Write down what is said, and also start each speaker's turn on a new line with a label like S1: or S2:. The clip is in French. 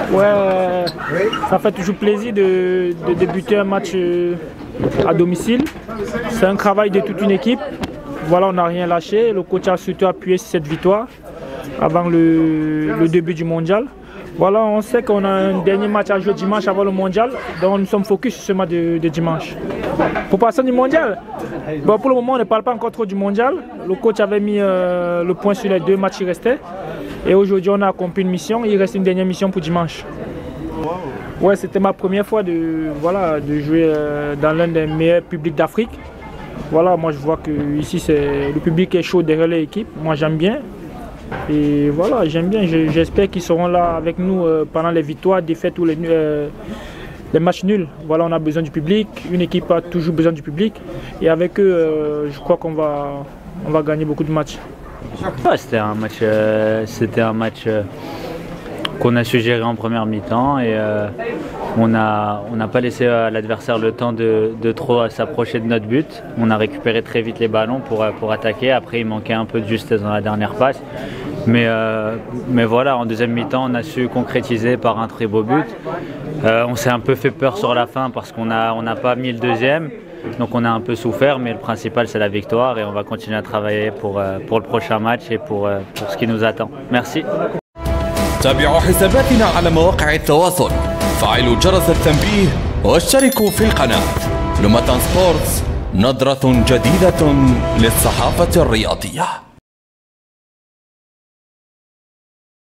S1: Ouais, ça fait toujours plaisir de débuter un match à domicile. C'est un travail de toute une équipe. Voilà, on n'a rien lâché. Le coach a surtout appuyé sur cette victoire avant le début du mondial. Voilà, on sait qu'on a un dernier match à jouer dimanche avant le mondial, donc nous sommes focus sur ce match de dimanche. Pour passer du mondial, bon, pour le moment on ne parle pas encore trop du mondial. Le coach avait mis le point sur les 2 matchs qui restaient. Et aujourd'hui on a accompli une mission, il reste une dernière mission pour dimanche. Ouais, c'était ma première fois de jouer dans l'un des meilleurs publics d'Afrique. Voilà, moi je vois que ici le public est chaud derrière l'équipe, moi j'aime bien. Et voilà, j'aime bien, j'espère qu'ils seront là avec nous pendant les victoires, défaites ou les matchs nuls. Voilà, on a besoin du public, une équipe a toujours besoin du public. Et avec eux, je crois qu'on va gagner beaucoup de matchs.
S2: Ouais, c'était un match qu'on a su gérer en première mi-temps et on n'a pas laissé à l'adversaire le temps de trop s'approcher de notre but. On a récupéré très vite les ballons pour attaquer. Après, il manquait un peu de justesse dans la dernière passe. Mais voilà, en deuxième mi-temps, on a su concrétiser par un très beau but. On s'est un peu fait peur sur la fin parce qu'on n'a pas mis le deuxième. Donc on a un peu souffert, mais le principal c'est la victoire et on va continuer à travailler pour le prochain match et pour ce qui nous attend. Merci.
S3: تابعوا حساباتنا على مواقع التواصل، فعلوا جرس التنبيه واشتركوا في القناة. لوماتان سبورتس، نظرة جديدة للصحافة الرياضية.